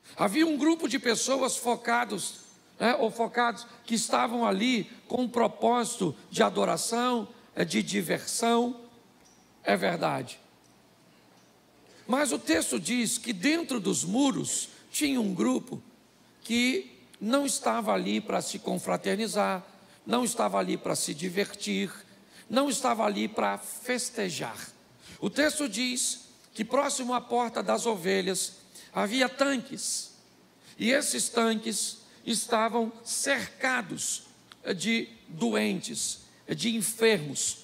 Havia um grupo de pessoas focados, que estavam ali com um propósito de adoração, de diversão, é verdade. Mas o texto diz que dentro dos muros tinha um grupo que não estava ali para se confraternizar, não estava ali para se divertir, não estava ali para festejar. O texto diz que próximo à porta das ovelhas havia tanques, e esses tanques estavam cercados de doentes, de enfermos.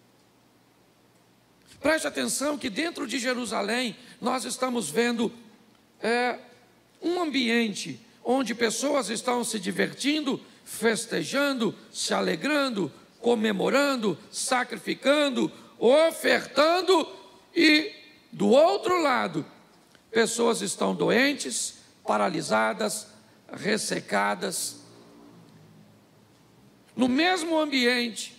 Preste atenção que dentro de Jerusalém nós estamos vendo um ambiente onde pessoas estão se divertindo, festejando, se alegrando, comemorando, sacrificando, ofertando, e do outro lado, pessoas estão doentes, paralisadas, ressecadas. No mesmo ambiente,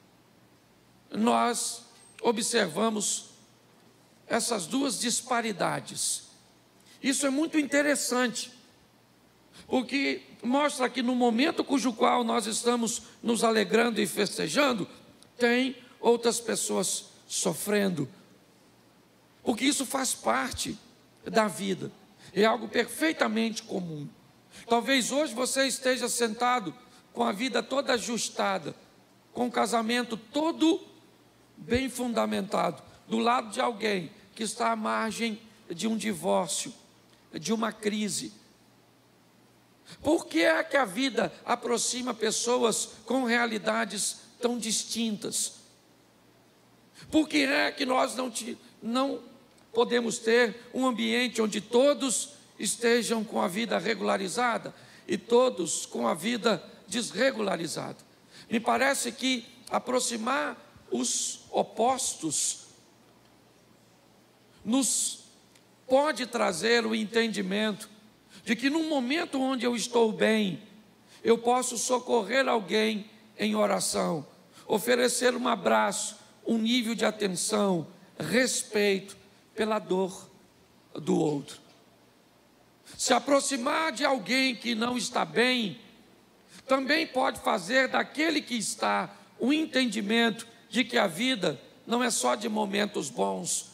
nós observamos essas duas disparidades. Isso é muito interessante, porque mostra que no momento cujo qual nós estamos nos alegrando e festejando, tem outras pessoas sofrendo, porque isso faz parte da vida, é algo perfeitamente comum. Talvez hoje você esteja sentado com a vida toda ajustada, com o casamento todo bem fundamentado, do lado de alguém que está à margem de um divórcio, de uma crise. Por que é que a vida aproxima pessoas com realidades tão distintas? Por que é que nós não podemos ter um ambiente onde todos estejam com a vida regularizada e todos com a vida desregularizada? Me parece que aproximar os opostos nos pode trazer o entendimento de que num momento onde eu estou bem, eu posso socorrer alguém em oração, oferecer um abraço, um nível de atenção, respeito pela dor do outro. Se aproximar de alguém que não está bem, também pode fazer daquele que está um entendimento de que a vida não é só de momentos bons,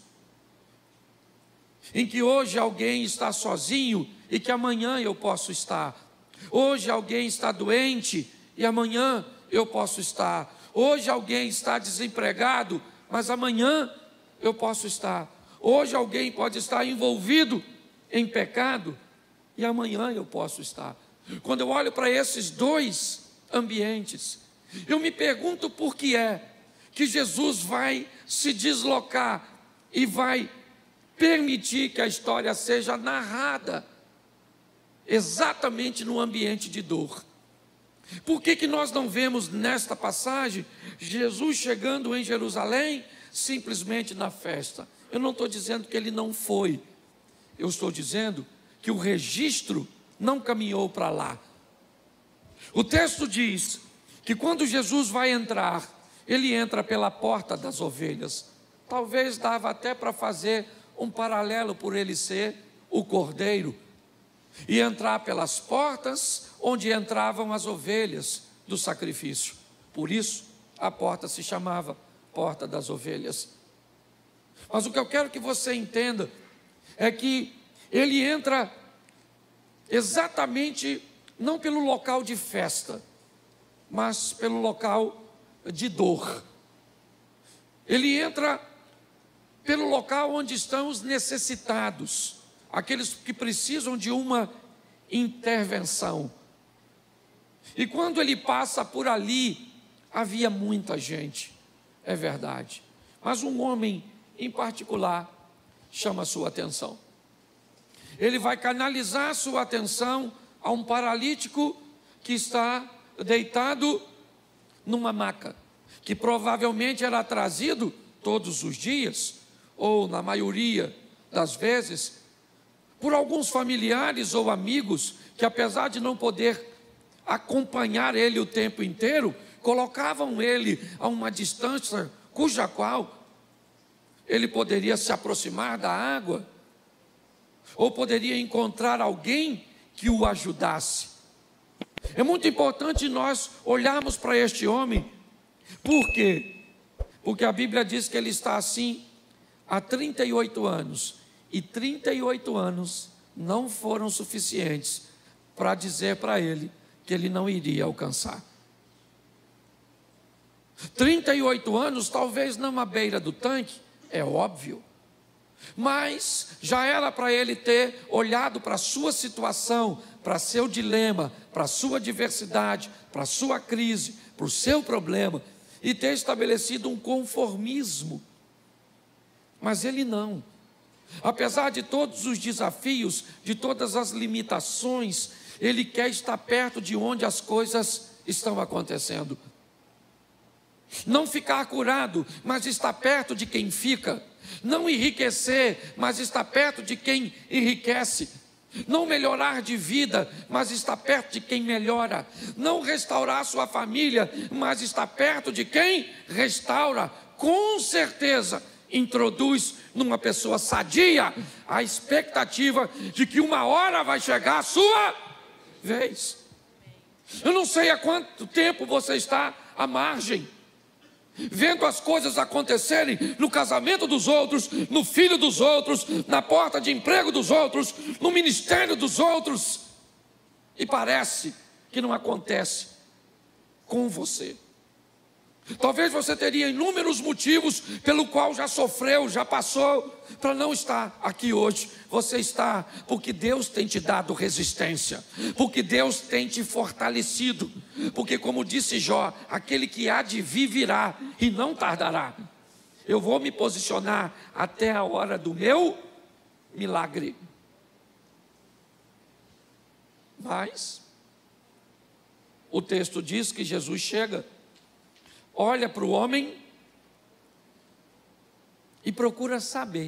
em que hoje alguém está sozinho e que amanhã eu posso estar. Hoje alguém está doente e amanhã eu posso estar. Hoje alguém está desempregado, mas amanhã eu posso estar. Hoje alguém pode estar envolvido em pecado e amanhã eu posso estar. Quando eu olho para esses dois ambientes, eu me pergunto por que é que Jesus vai se deslocar e vai permitir que a história seja narrada exatamente no ambiente de dor. Por que nós não vemos nesta passagem Jesus chegando em Jerusalém simplesmente na festa? Eu não estou dizendo que ele não foi, eu estou dizendo que o registro não caminhou para lá. O texto diz que quando Jesus vai entrar, ele entra pela porta das ovelhas. Talvez dava até para fazer um paralelo por ele ser o cordeiro e entrar pelas portas onde entravam as ovelhas do sacrifício. Por isso a porta se chamava Porta das Ovelhas. Mas o que eu quero que você entenda é que ele entra exatamente não pelo local de festa, mas pelo local de dor. Ele entra pelo local onde estão os necessitados, aqueles que precisam de uma intervenção. E quando ele passa por ali, havia muita gente, é verdade, mas um homem em particular chama a sua atenção. Ele vai canalizar a sua atenção a um paralítico que está deitado numa maca, que provavelmente era trazido todos os dias, ou na maioria das vezes, por alguns familiares ou amigos, que apesar de não poder acompanhar ele o tempo inteiro, colocavam ele a uma distância cuja qual ele poderia se aproximar da água. ou poderia encontrar alguém que o ajudasse. É muito importante nós olharmos para este homem. Por quê? Porque a Bíblia diz que ele está assim há 38 anos. E 38 anos não foram suficientes para dizer para ele que ele não iria alcançar. 38 anos, talvez não à beira do tanque, é óbvio. Mas já era para ele ter olhado para a sua situação, para seu dilema, para a sua adversidade, para a sua crise, para o seu problema, e ter estabelecido um conformismo. Mas ele não. Apesar de todos os desafios, de todas as limitações, ele quer estar perto de onde as coisas estão acontecendo. Não ficar curado, mas estar perto de quem fica. Não enriquecer, mas estar perto de quem enriquece. Não melhorar de vida, mas estar perto de quem melhora. Não restaurar sua família, mas estar perto de quem restaura. Com certeza, introduz numa pessoa sadia a expectativa de que uma hora vai chegar a sua vez. Eu não sei há quanto tempo você está à margem, vendo as coisas acontecerem no casamento dos outros, no filho dos outros, na porta de emprego dos outros, no ministério dos outros, e parece que não acontece com você. Talvez você teria inúmeros motivos pelo qual já sofreu, já passou, para não estar aqui hoje. Você está porque Deus tem te dado resistência, porque Deus tem te fortalecido, porque, como disse Jó, aquele que há de vir virá e não tardará. Eu vou me posicionar até a hora do meu milagre. Mas o texto diz que Jesus chega, olha para o homem e procura saber.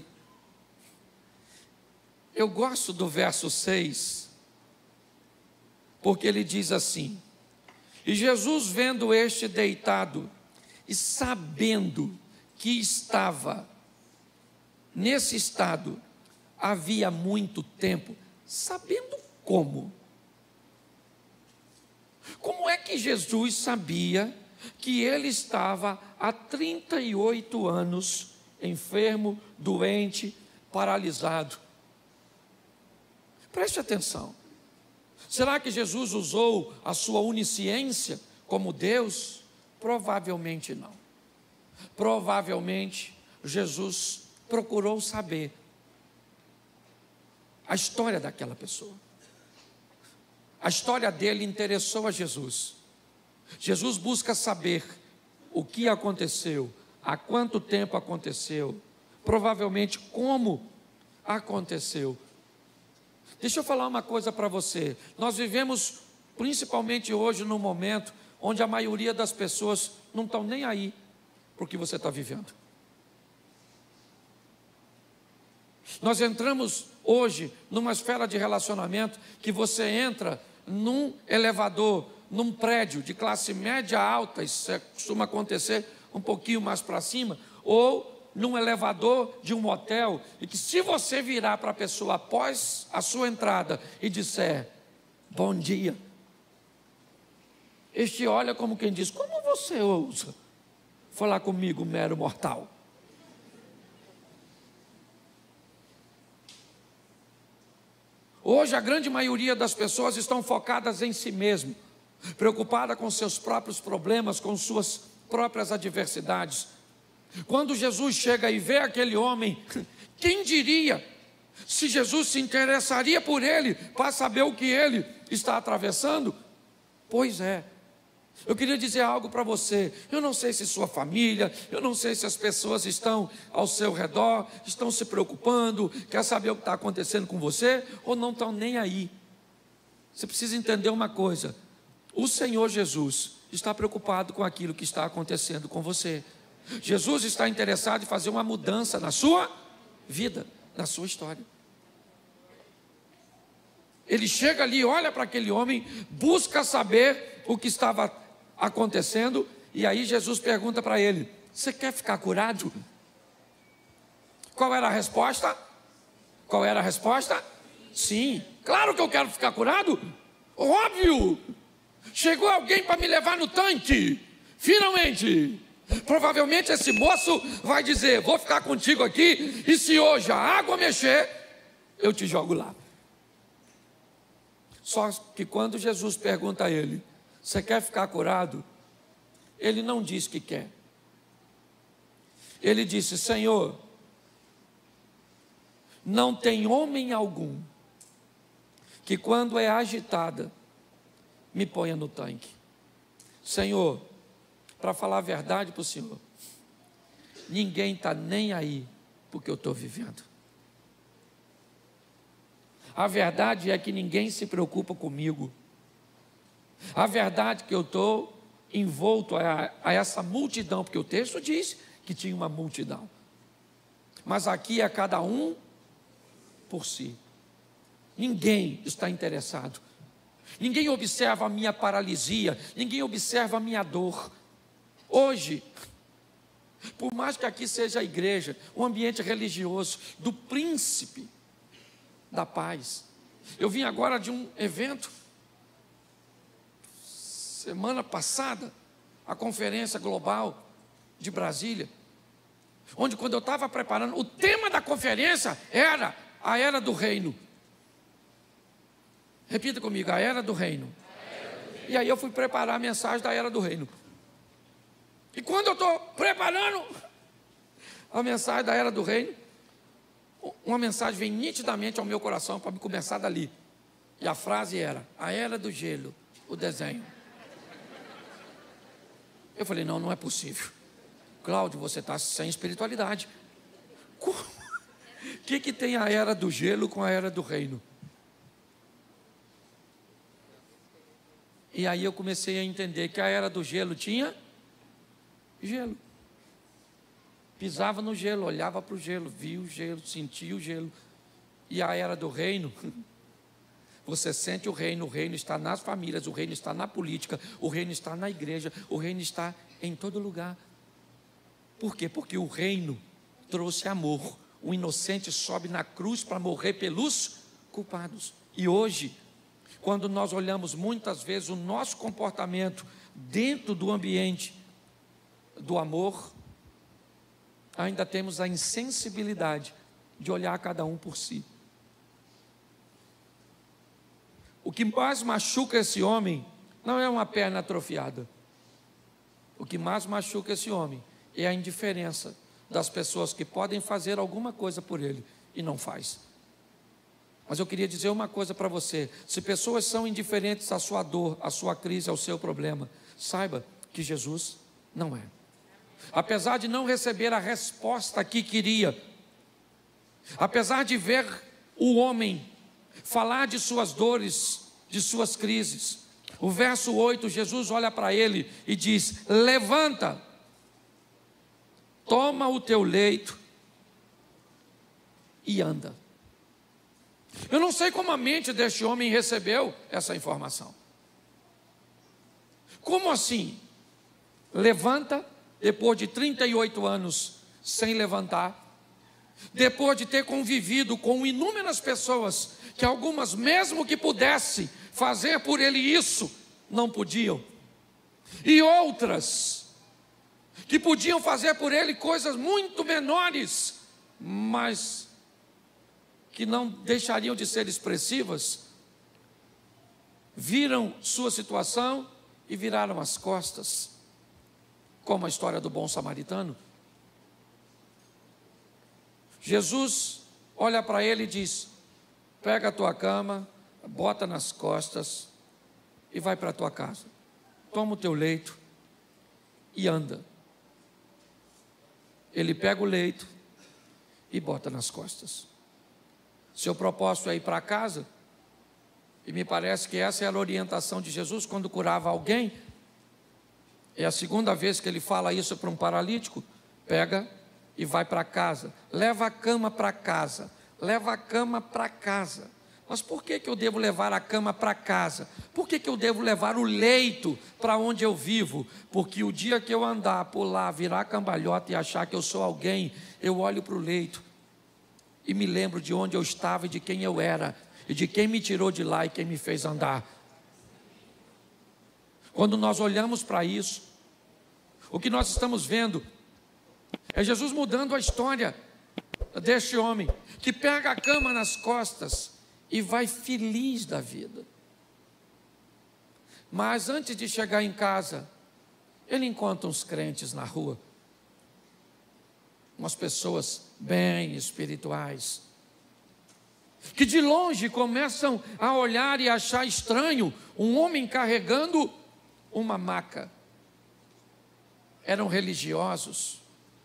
Eu gosto do verso 6, porque ele diz assim: e Jesus, vendo este deitado e sabendo que estava nesse estado havia muito tempo, sabendo como? Como é que Jesus sabia que ele estava há 38 anos enfermo, doente, paralisado? Preste atenção. Será que Jesus usou a sua onisciência como Deus? Provavelmente não. Provavelmente Jesus procurou saber a história daquela pessoa. A história dele interessou a Jesus. Jesus busca saber o que aconteceu, há quanto tempo aconteceu, provavelmente como aconteceu. Deixa eu falar uma coisa para você. Nós vivemos, principalmente hoje, num momento onde a maioria das pessoas não estão nem aí para o que você está vivendo. Nós entramos hoje numa esfera de relacionamento que você entra num elevador, num prédio de classe média alta, isso costuma acontecer um pouquinho mais para cima, ou num elevador de um hotel, e que se você virar para a pessoa após a sua entrada e disser bom dia, este olha como quem diz: como você ousa falar comigo, mero mortal? Hoje a grande maioria das pessoas estão focadas em si mesmo, preocupada com seus próprios problemas, com suas próprias adversidades. Quando Jesus chega e vê aquele homem, quem diria se Jesus se interessaria por ele para saber o que ele está atravessando? Pois é. Eu queria dizer algo para você. Eu não sei se sua família, eu não sei se as pessoas estão ao seu redor, estão se preocupando, quer saber o que está acontecendo com você, ou não estão nem aí. Você precisa entender uma coisa: o Senhor Jesus está preocupado com aquilo que está acontecendo com você. Jesus está interessado em fazer uma mudança na sua vida, na sua história. Ele chega ali, olha para aquele homem, busca saber o que estava acontecendo, e aí Jesus pergunta para ele: você quer ficar curado? Qual era a resposta? Qual era a resposta? Sim, claro que eu quero ficar curado. Óbvio. Chegou alguém para me levar no tanque. Finalmente. Provavelmente esse moço vai dizer: vou ficar contigo aqui, e se hoje a água mexer, eu te jogo lá. Só que quando Jesus pergunta a ele: você quer ficar curado? Ele não diz que quer. Ele disse: Senhor, não tem homem algum que quando é agitada me ponha no tanque. Senhor, para falar a verdade para o Senhor, ninguém está nem aí porque eu estou vivendo. A verdade é que ninguém se preocupa comigo. A verdade é que eu estou envolto a essa multidão, porque o texto diz que tinha uma multidão. Mas aqui é cada um por si. Ninguém está interessado. Ninguém observa a minha paralisia. Ninguém observa a minha dor. Hoje, por mais que aqui seja a igreja, o ambiente religioso do príncipe da paz. Eu vim agora de um evento, semana passada, a conferência global de Brasília, onde quando eu estava preparando, o tema da conferência era a era do reino. Repita comigo: a era do reino. E aí eu fui preparar a mensagem da era do reino. E quando eu estou preparando a mensagem da era do reino, uma mensagem vem nitidamente ao meu coração para me começar dali. E a frase era: a era do gelo, o desenho. Eu falei: não é possível. Cláudio, você está sem espiritualidade. O que tem a era do gelo com a era do reino? E aí eu comecei a entender que a era do gelo tinha gelo. Pisava no gelo, olhava para o gelo, via o gelo, sentia o gelo. E a era do reino, você sente o reino está nas famílias, o reino está na política, o reino está na igreja, o reino está em todo lugar. Por quê? Porque o reino trouxe amor. O inocente sobe na cruz para morrer pelos culpados. E hoje, quando nós olhamos muitas vezes o nosso comportamento dentro do ambiente do amor, ainda temos a insensibilidade de olhar cada um por si. O que mais machuca esse homem não é uma perna atrofiada. O que mais machuca esse homem é a indiferença das pessoas que podem fazer alguma coisa por ele e não faz. Mas eu queria dizer uma coisa para você: se pessoas são indiferentes à sua dor, à sua crise, ao seu problema, saiba que Jesus não é. Apesar de não receber a resposta que queria, apesar de ver o homem falar de suas dores, de suas crises, o verso 8, Jesus olha para ele e diz: levanta, toma o teu leito e anda. Eu não sei como a mente deste homem recebeu essa informação. Como assim? Levanta, depois de 38 anos sem levantar, depois de ter convivido com inúmeras pessoas, que algumas, mesmo que pudessem fazer por ele isso, não podiam, e outras que podiam fazer por ele coisas muito menores, mas que não deixariam de ser expressivas, viram sua situação e viraram as costas, como a história do bom samaritano. Jesus olha para ele e diz: pega a tua cama, bota nas costas e vai para a tua casa. Toma o teu leito e anda. Ele pega o leito e bota nas costas. Seu propósito é ir para casa, e me parece que essa era a orientação de Jesus quando curava alguém. É a segunda vez que ele fala isso para um paralítico: pega e vai para casa, leva a cama para casa, leva a cama para casa. Mas por que eu devo levar a cama para casa? Por que eu devo levar o leito para onde eu vivo? Porque o dia que eu andar por lá, virar cambalhota e achar que eu sou alguém, eu olho para o leito e me lembro de onde eu estava e de quem eu era. e de quem me tirou de lá e quem me fez andar. Quando nós olhamos para isso, o que nós estamos vendo é Jesus mudando a história deste homem, que pega a cama nas costas e vai feliz da vida. Mas antes de chegar em casa, ele encontra uns crentes na rua, umas pessoas bem espirituais, que de longe começam a olhar e achar estranho um homem carregando uma maca. Eram religiosos.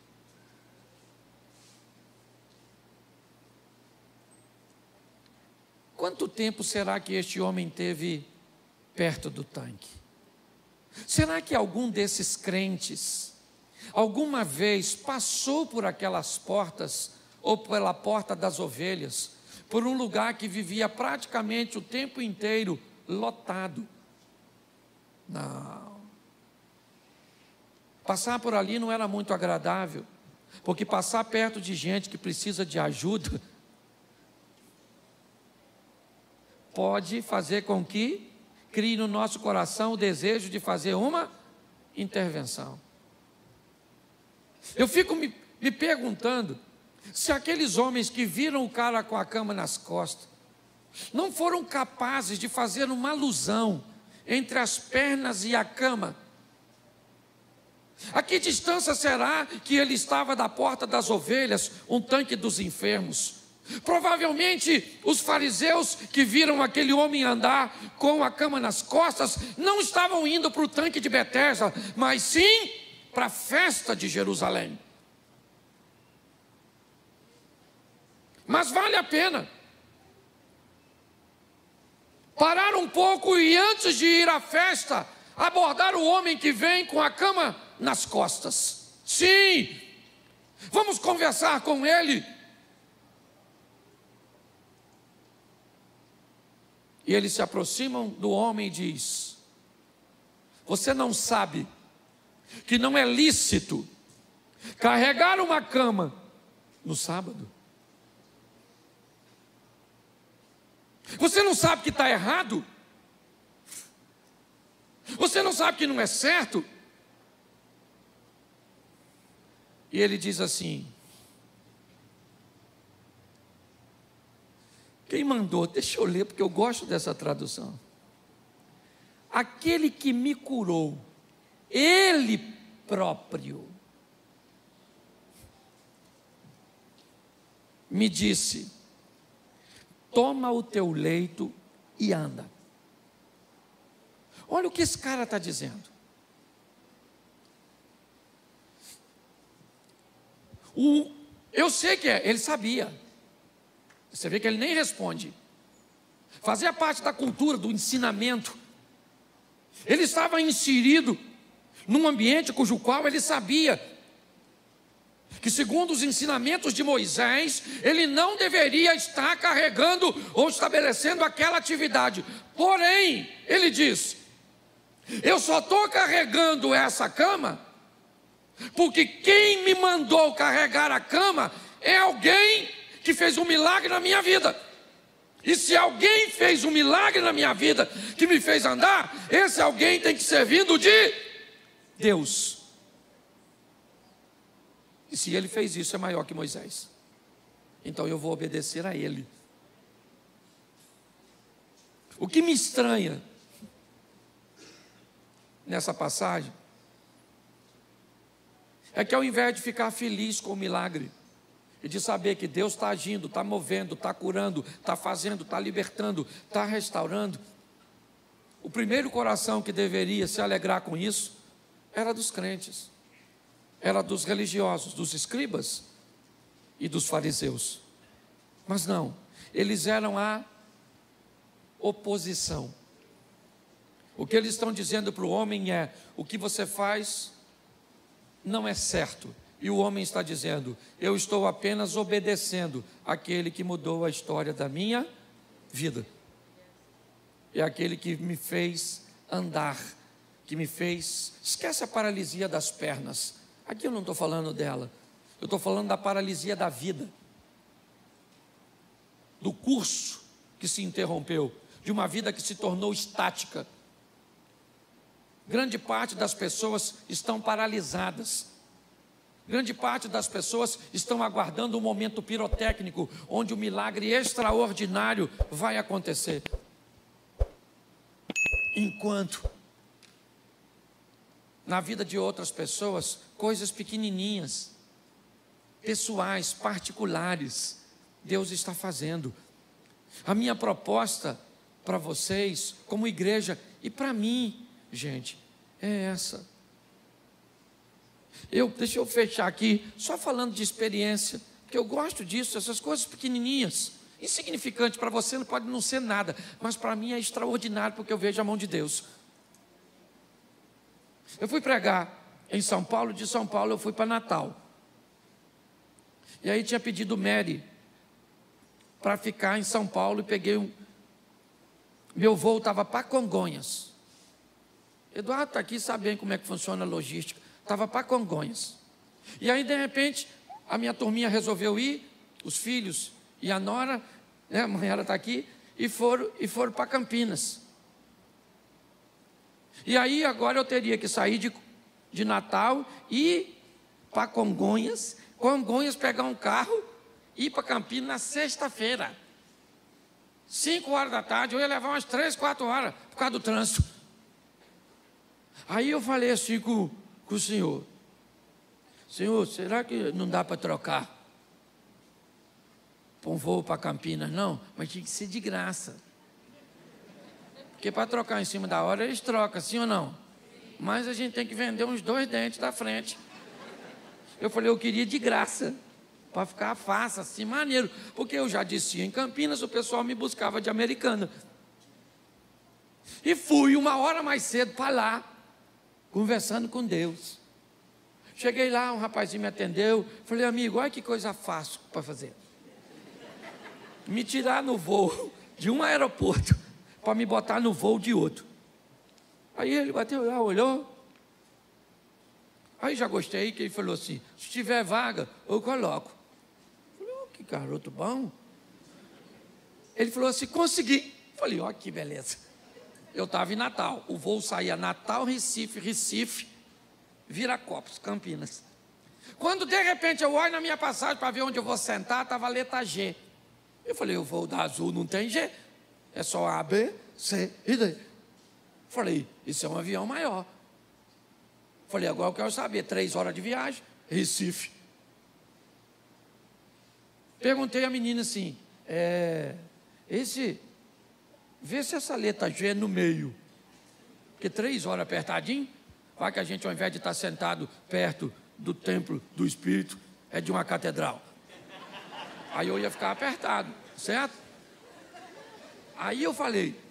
Quanto tempo será que este homem teve perto do tanque? Será que algum desses crentes alguma vez passou por aquelas portas, ou pela porta das ovelhas, por um lugar que vivia praticamente o tempo inteiro lotado? Não. Passar por ali não era muito agradável, porque passar perto de gente que precisa de ajuda pode fazer com que crie no nosso coração o desejo de fazer uma intervenção. Eu fico me perguntando se aqueles homens que viram o cara com a cama nas costas não foram capazes de fazer uma alusão entre as pernas e a cama. A que distância será que ele estava da porta das ovelhas, um tanque dos enfermos? Provavelmente os fariseus que viram aquele homem andar com a cama nas costas não estavam indo para o tanque de Betesda, mas sim para a festa de Jerusalém. Mas vale a pena parar um pouco e, antes de ir à festa, abordar o homem que vem com a cama nas costas. Sim, vamos conversar com ele. E eles se aproximam do homem e diz: você não sabe que não é lícito carregar uma cama no sábado? Você não sabe que está errado? Você não sabe que não é certo? E ele diz assim: quem mandou? Deixa eu ler, porque eu gosto dessa tradução. Aquele que me curou, ele próprio me disse: toma o teu leito e anda. Olha o que esse cara está dizendo. Eu sei que ele sabia. Você vê que ele nem responde. Fazia parte da cultura, do ensinamento. Ele estava inserido num ambiente cujo qual ele sabia que, segundo os ensinamentos de Moisés, ele não deveria estar carregando ou estabelecendo aquela atividade. Porém, ele diz: eu só estou carregando essa cama porque quem me mandou carregar a cama é alguém que fez um milagre na minha vida. E se alguém fez um milagre na minha vida que me fez andar, esse alguém tem que ser vindo de Deus. E se ele fez isso, é maior que Moisés. Então eu vou obedecer a ele. O que me estranha nessa passagem é que, ao invés de ficar feliz com o milagre e de saber que Deus está agindo, está movendo, está curando, está fazendo, está libertando, está restaurando, o primeiro coração que deveria se alegrar com isso era dos crentes, era dos religiosos, dos escribas e dos fariseus. Mas não, eles eram a oposição. O que eles estão dizendo para o homem é: o que você faz não é certo. E o homem está dizendo: eu estou apenas obedecendo aquele que mudou a história da minha vida. É aquele que me fez andar, que me fez... Esquece a paralisia das pernas. Aqui eu não estou falando dela. Eu estou falando da paralisia da vida, do curso que se interrompeu, de uma vida que se tornou estática. Grande parte das pessoas estão paralisadas. Grande parte das pessoas estão aguardando um momento pirotécnico, onde o milagre extraordinário vai acontecer. Enquanto, na vida de outras pessoas, coisas pequenininhas, pessoais, particulares, Deus está fazendo. A minha proposta para vocês, como igreja, e para mim, gente, é essa. Deixa eu fechar aqui, só falando de experiência, porque eu gosto disso, essas coisas pequenininhas, insignificantes. Para você pode não ser nada, mas para mim é extraordinário, porque eu vejo a mão de Deus. Eu fui pregar em São Paulo, de São Paulo eu fui para Natal. E aí tinha pedido Mary para ficar em São Paulo, e peguei meu voo estava para Congonhas. Eduardo está aqui, sabe bem como é que funciona a logística. Estava para Congonhas. E aí, de repente, a minha turminha resolveu ir, os filhos e a nora, né, a mãe ela está aqui, e foram para Campinas. E aí, agora eu teria que sair de Natal e ir para Congonhas, pegar um carro e ir para Campinas na sexta-feira. 5 horas da tarde, eu ia levar umas 3, 4 horas por causa do trânsito. Aí eu falei assim com o senhor: Senhor, será que não dá para trocar para um voo para Campinas? Não, mas tinha que ser de graça. Porque para trocar em cima da hora, eles trocam, sim ou não? Mas a gente tem que vender uns 2 dentes da frente. Eu falei, eu queria de graça, para ficar fácil, assim, maneiro. Porque eu já disse, em Campinas o pessoal me buscava de Americana. E fui 1 hora mais cedo para lá, conversando com Deus. Cheguei lá, um rapazinho me atendeu. Falei, amigo, olha que coisa fácil para fazer. Me tirar no voo de um aeroporto para me botar no voo de outro. Aí ele bateu lá, olhou. Aí já gostei, que ele falou assim, se tiver vaga, eu coloco. Falei, oh, que garoto bom. Ele falou assim, consegui. Falei, ó, que beleza. Eu estava em Natal, o voo saía Natal, Recife, Viracopos, Campinas. Quando de repente eu olho na minha passagem para ver onde eu vou sentar, estava a letra G. Eu falei, o voo da Azul não tem G, é só A, B, C e D. Falei, isso é um avião maior. Falei, agora eu quero saber, 3 horas de viagem, Recife. Perguntei à menina assim, vê se essa letra G é no meio. Porque 3 horas apertadinho, vai que a gente, ao invés de estar sentado perto do templo do Espírito, é de uma catedral. Aí eu ia ficar apertado, certo? Aí eu falei,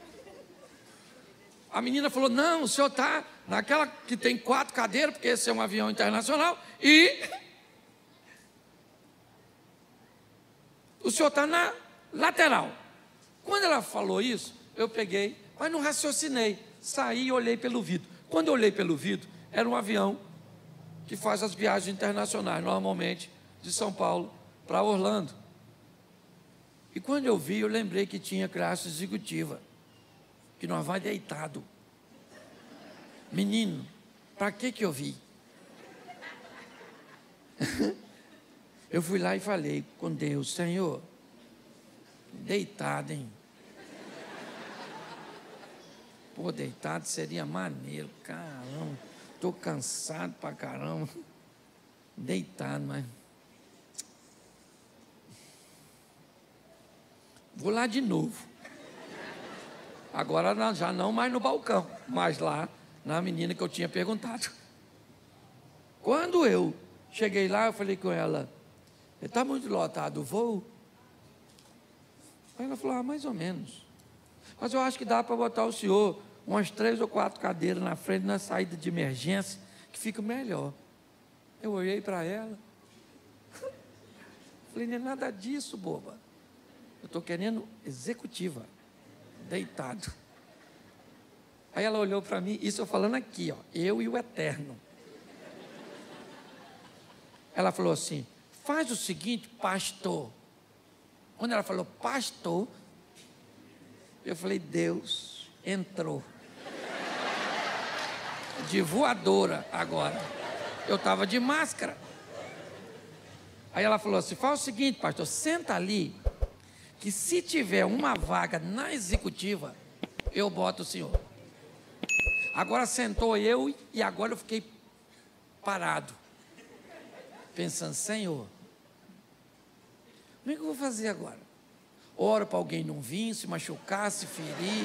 a menina falou, não, o senhor está naquela que tem 4 cadeiras, porque esse é um avião internacional, e o senhor está na lateral. Quando ela falou isso, eu peguei, mas não raciocinei, saí e olhei pelo vidro. Quando eu olhei pelo vidro, era um avião que faz as viagens internacionais, normalmente de São Paulo para Orlando. E quando eu vi, eu lembrei que tinha classe executiva, que nós vai deitado. Menino, para que eu vi? Eu fui lá e falei com Deus, Senhor, deitado, hein? Pô, deitado seria maneiro, caramba. Estou cansado pra caramba. Deitado, mas... Vou lá de novo. Agora já não mais no balcão, mas lá na menina que eu tinha perguntado. Quando eu cheguei lá, eu falei com ela, está muito lotado o voo? Aí ela falou, mais ou menos. Mas eu acho que dá para botar o senhor umas 3 ou 4 cadeiras na frente, na saída de emergência, que fica melhor. Eu olhei para ela. Falei, não é nada disso, boba. Eu estou querendo executiva, deitado. Aí ela olhou para mim, isso eu falando aqui, ó, eu e o Eterno. Ela falou assim, faz o seguinte, pastor. Quando ela falou pastor, Eu falei, Deus entrou. De voadora agora. Eu estava de máscara. Aí ela falou assim, faz o seguinte, pastor, senta ali, que se tiver uma vaga na executiva, eu boto o senhor. Agora sentou eu e agora eu fiquei parado, pensando, Senhor, como é que eu vou fazer agora? Oro para alguém não vir, se machucar, se ferir,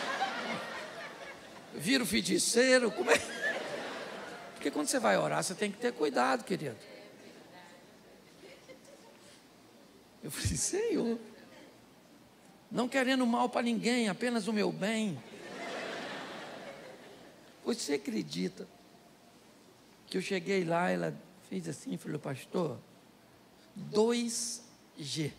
vira o feiticeiro, como é? Porque quando você vai orar, você tem que ter cuidado, querido. Eu falei, Senhor, não querendo mal para ninguém, apenas o meu bem. Você acredita que eu cheguei lá, ela fez assim, falou, pastor, 2G.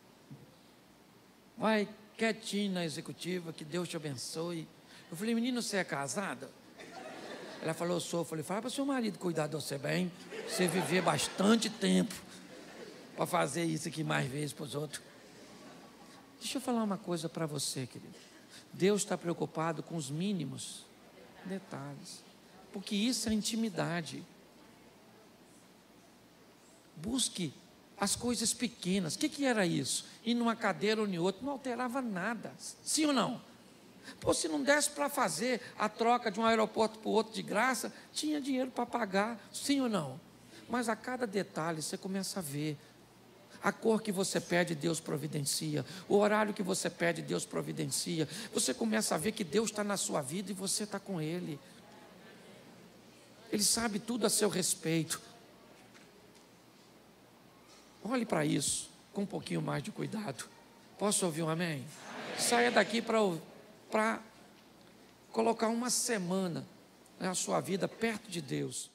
Vai quietinho na executiva, que Deus te abençoe. Eu falei, menino, você é casada? Ela falou, sou. Eu falei, fala para o seu marido cuidar de você bem, você viver bastante tempo para fazer isso aqui mais vezes para os outros. Deixa eu falar uma coisa para você, querido. Deus está preocupado com os mínimos detalhes, porque isso é intimidade. Busque as coisas pequenas. O que era isso? Ir numa cadeira ou em outra, não alterava nada, sim ou não? Pô, se não desse para fazer a troca de um aeroporto para o outro de graça, tinha dinheiro para pagar, sim ou não? Mas a cada detalhe você começa a ver. A cor que você pede, Deus providencia. O horário que você pede, Deus providencia. Você começa a ver que Deus está na sua vida e você está com Ele. Ele sabe tudo a seu respeito. Olhe para isso com um pouquinho mais de cuidado. Posso ouvir um amém? Saia daqui para colocar uma semana na sua vida perto de Deus.